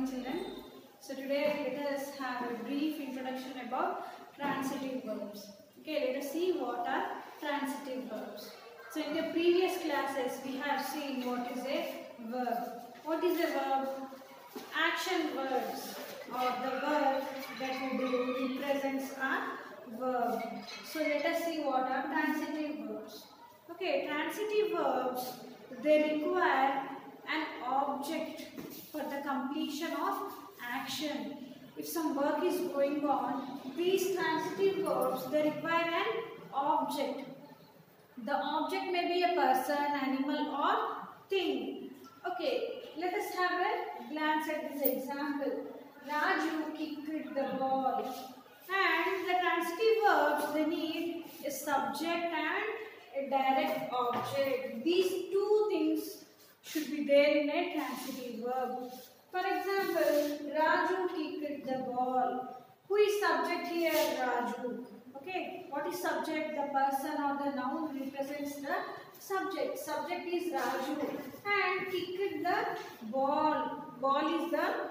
children. So today let us have a brief introduction about transitive verbs. Okay, let us see what are transitive verbs. So in the previous classes we have seen what is a verb. What is a verb? Action verbs or the verb that we do represents a verb. So let us see what are transitive verbs. Okay, transitive verbs, they require an object for the completion of action. If some work is going on, these transitive verbs, they require an object. The object may be a person, animal or thing. Okay, let us have a glance at this example. Raju kicked the ball. And the transitive verbs, they need a subject and a direct object. These two things should be there in a transitive verb. For example, Raju kicked the ball. Who is subject here? Raju. Okay, what is subject? The person or the noun represents the subject. Subject is Raju. And kicked the ball. Ball is the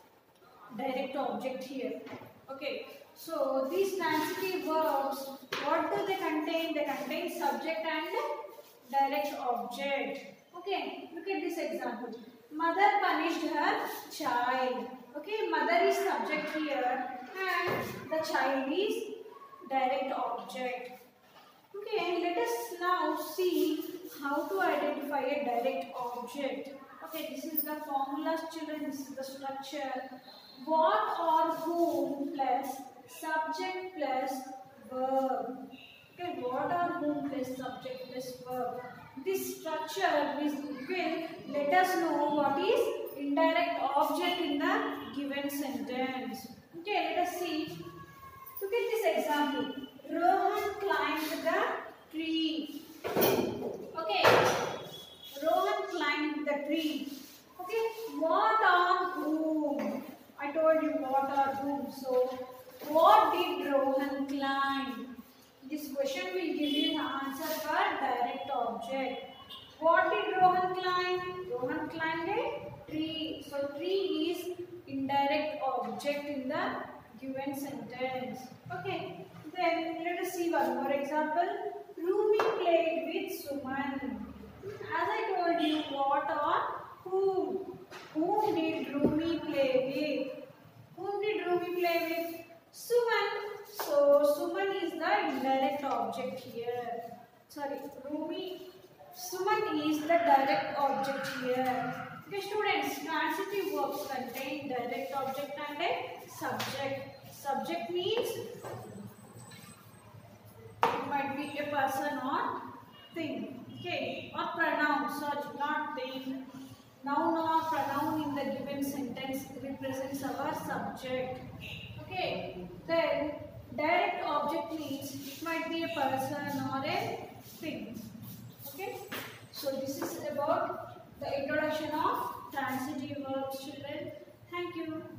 direct object here. Okay, so these transitive verbs, what do they contain? They contain subject and direct object. Okay, look at this example. Mother punished her child. Okay, mother is subject here and the child is direct object. Okay, let us now see how to identify a direct object. Okay, this is the formulas, children. This is the structure. What or whom plus subject plus verb. Okay, what or whom plus subject plus verb. This structure will let us know what is indirect object in the given sentence. Okay, let us see. Look at this example. Rohan climbed the tree. Okay, Rohan climbed the tree. Okay, what or whom? I told you what or whom. So, what did Rohan climb? This question will give you the answer for direct object. What did Rohan climb? Rohan climbed a tree. So, tree is indirect object in the given sentence. Okay, then let us see one more example. Rumi played with Suman. As I told you, what or whom? Whom did Rumi play with? Whom did Rumi play with? Suman. So, Suman is the indirect object here. Sorry, Suman is the direct object here. Okay, students, transitive verbs contain direct object and a subject. Subject means it might be a person or thing. Okay, or pronoun, sorry, not thing. Noun or pronoun in the given sentence represents our subject. Okay, then direct object means it might be a person or a thing. Okay, so this is about the introduction of transitive verbs, children. Thank you.